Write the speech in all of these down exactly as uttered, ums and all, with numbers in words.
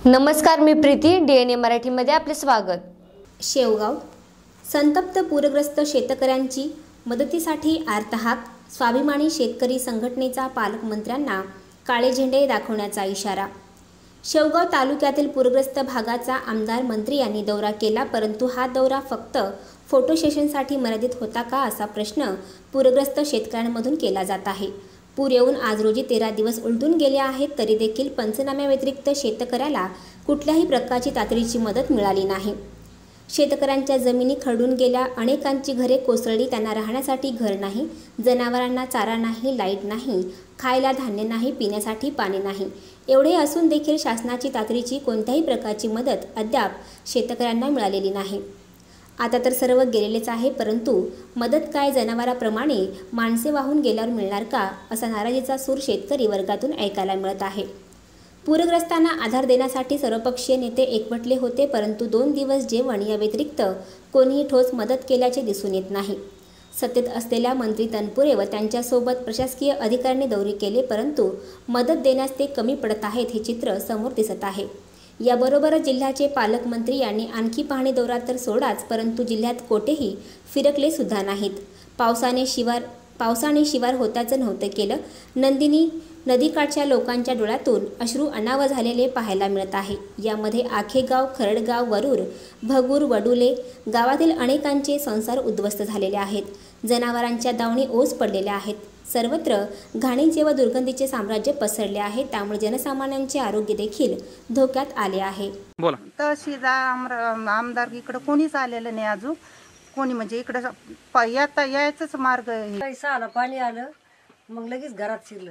नमस्कार, मी Preeti. D N A मराठीमध्ये आपले स्वागत. शेवगाव संतप्त पूरग्रस्त शेतकऱ्यांची मदतीसाठी आर्तहाक. स्वाभिमानी शेतकरी संघटनेचा पालकमंत्र्यांना काळे झेंडे दाखवण्याचा इशारा. शेवगाव तालुक्यातील पूरग्रस्त भागाचा आमदार मंत्री यांनी दौरा केला, परंतु हा दौरा फक्त फोटो सेशनसाठी मर्यादित होता का, असा प्रश्न पूरग्रस्त शेतकऱ्यांमधून केला जात आहे. पूर येऊन आज रोजी तेरा दिवस उलटून गेले आहेत, तरी देखील पंचनाम्याव्यतिरिक्त शेतकऱ्याला कुठल्याही प्रकारची तातडीची मदत मिळाली नाही. शेतकऱ्यांच्या जमिनी खरडून गेल्या, अनेकांची घरे कोसळली, त्यांना राहण्यासाठी घर नाही, जनावरांना चारा नाही, लाईट नाही, खायला धान्य नाही, पिण्यासाठी पाणी नाही. एवढे असून देखील शासनाची तातडीची कोणत्याही प्रकारची मदत अद्याप शेतकऱ्यांना मिळालेली नाही. आता तर सर्व गेलेलेच आहे, परंतु मदत काय, जनावराप्रमाणे माणसे वाहून गेल्यावर मिळणार का, असा नाराजीचा सूर शेतकरी वर्गातून ऐकायला मिळत आहे. पूरग्रस्तांना आधार देण्यासाठी सर्वपक्षीय नेते एकवटले होते, परंतु दोन दिवस जेवण या व्यतिरिक्त कोणीही ठोस मदत केल्याचे दिसून येत नाही. सत्तेत असलेल्या मंत्री तनपुरे व त्यांच्यासोबत प्रशासकीय अधिकाऱ्यांनी दौरे केले, परंतु मदत देण्यास ते कमी पडत आहेत, हे चित्र समोर दिसत आहे. याबरोबरच जिल्ह्याचे पालकमंत्री यांनी आणखी पाहणी दौरा तर सोडाच, परंतु जिल्ह्यात कोठेही फिरकले सुद्धा नाहीत. पावसाने शिवार पावसाने शिवार होताचं नव्हतं केलं. नंदिनी नदीकाठच्या लोकांच्या डोळ्यातून अश्रू अनावर झालेले पाहायला मिळत आहे. यामध्ये आखेगाव, खरडगाव, वरूर, भगूर, वडुले गावातील अनेकांचे संसार उद्ध्वस्त झालेले आहेत. जनावरांच्या दावणी ओस पडलेल्या आहेत. सर्वत्र घाणीचे व दुर्गंधीचे साम्राज्य पसरले आहे, त्यामुळे जनसामान्यांचे आरोग्य देखील धोक्यात आले आहे. बोला. तहसीलदार आमदार इकडे कोणीच आलेलं नाही अजून. कोणी म्हणजे इकडे येता यायचंच मार्ग. पैसा आला, पाणी आलं, मग लगेच घरात शिरलं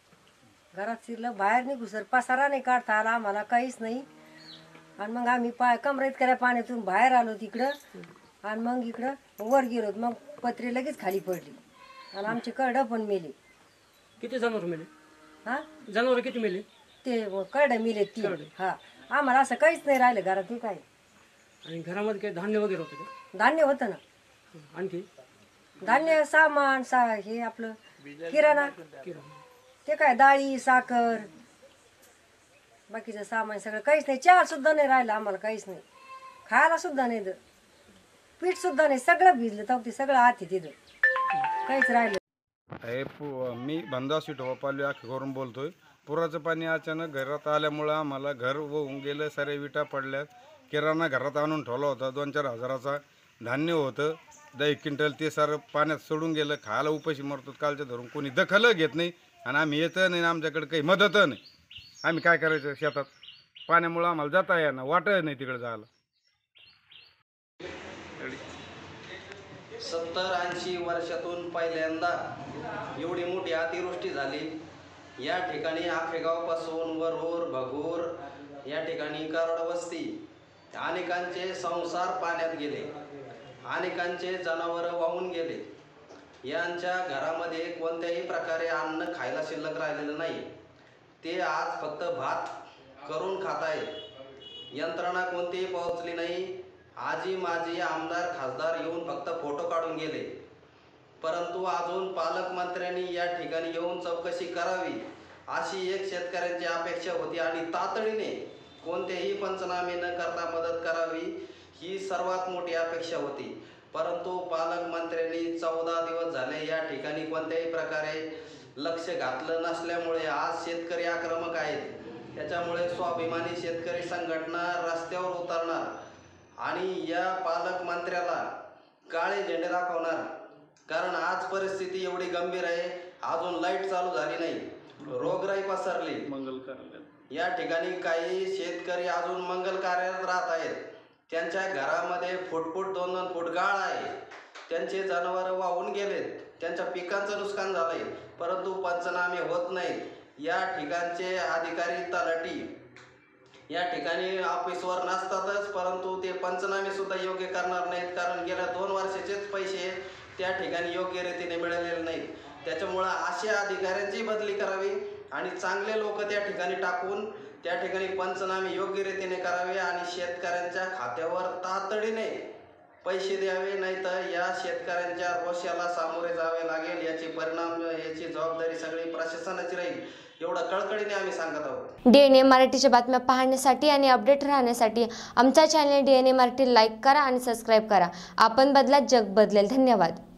घरात शिरलं बाहेर निघू सर पसारा नाही काढता आला आम्हाला, काहीच नाही. आणि मग आम्ही पाय कमरेत कऱ्या पाण्यातून बाहेर आलो तिकडं, आणि मग इकडं वर गेलो. मग पत्रे लगेच खाली पडली आणि आमचे करडं पण मेले. किती जनावर मेले? हा, जनावर किती मेले? ते करडं मेले तीन. हा, आम्हाला असं काहीच नाही राहिलं घरात. ते काय आणि घरामध्ये काही धान्य वगैरे होतं का? धान्य होतं ना, आणखी धान्य सामान सा हे आपलं किराणा, ते काय डाळी, साखर, बाकीचं सामान सगळं काहीच नाही. चहा सुद्धा नाही राहिलं आम्हाला, काहीच नाही. खायला सुद्धा नाही, पीठ सुद्धा नाही, सगळं भिजलं. तर ते सगळं आत तिथं काहीच राहिलं. मी बंदासी ढोपाली आखीवरून बोलतोय. पुराचं पाणी अचानक घरात आल्यामुळं आम्हाला घर वाहून गेलं. सारे विटा पडल्यात. किराणा घरात आणून ठेवला होता, दोन चार हजाराचा. धान्य होतं दहा एक क्विंटल, ते सारं पाण्यात सोडून गेलं. खायला उपाशी मरतो कालच्या धरून. कोणी दखल घेत नाही आणि आम्ही येतं नाही, आमच्याकडे काही मदत नाही. आम्ही काय करायचं शेतात? पाण्यामुळं आम्हाला जाता येणार, वाटत नाही तिकडे जायला. सत्तर ऐंशी वर्षातून पहिल्यांदा एवढी मोठी अतिवृष्टी झाली. या ठिकाणी आखेगावपासून वरूर, भगूर या ठिकाणी करड वस्ती, अनेकांचे संसार पाण्यात गेले, अनेकांचे जनावरं वाहून गेले. यांच्या घरामध्ये कोणत्याही प्रकारे अन्न खायला शिल्लक राहिलेलं नाही. ते आज फक्त भात करून खात आहेत. यंत्रणा कोणतीही पोहोचली नाही. आजी माजी आमदार खासदार येऊन फक्त फोटो काढून गेले, परंतु अजून पालकमंत्र्यांनी या ठिकाणी येऊन चौकशी करावी अशी एक शेतकऱ्यांची अपेक्षा होती. आणि तातडीने कोणतेही पंचनामे न करता मदत करावी ही सर्वात मोठी अपेक्षा होती. परंतु पालकमंत्र्यांनी चौदा दिवस झाले या ठिकाणी कोणत्याही प्रकारे लक्ष घातलं नसल्यामुळे आज शेतकरी आक्रमक आहेत. त्याच्यामुळे स्वाभिमानी शेतकरी संघटना रस्त्यावर उतरणार आणि या पालकमंत्र्याला काळे झेंडे दाखवणार. कारण आज परिस्थिती एवढी गंभीर आहे. अजून लाईट चालू झाली नाही, रोगराई पसरली. मंगल कार्यालय या ठिकाणी काही शेतकरी अजून मंगल कार्यालयात राहत आहेत. त्यांच्या घरामध्ये फूट फूट दोन दोन फूट गाळ आहे. त्यांचे जनावरं वाहून गेलेत. त्यांच्या पिकांचं नुकसान झालंय, परंतु पंचनामे होत नाहीत. या ठिकाणचे अधिकारी तलाठी या ठिकाणी ऑफिसवर नसतातच, परंतु ते पंचनामे सुद्धा योग्य करणार नाहीत. कारण गेल्या दोन वर्षाचेच पैसे त्या ठिकाणी योग्य रीतीने मिळालेले नाहीत. त्याच्यामुळं अशा अधिकाऱ्यांची बदली करावी आणि चांगले लोक त्या ठिकाणी टाकून त्या ठिकाणी पंचनामे योग्य रीतीने करावे आणि शेतकऱ्यांच्या खात्यावर तातडीने पैसे द्यावे, नाही तर या शेतकऱ्यांच्या रोषाला सामोरे जावे लागेल. याची परिणाम याची जबाबदारी सगळी प्रशासनाची राहील, एवढं कळकळीने आम्ही सांगत आहोत. डीएनए मराठीच्या बातम्या पाहण्यासाठी आणि अपडेट राहण्यासाठी आमचा चॅनल डीएनए मराठी लाईक करा आणि सबस्क्राईब करा. आपण बदला, जग बदलेल. धन्यवाद.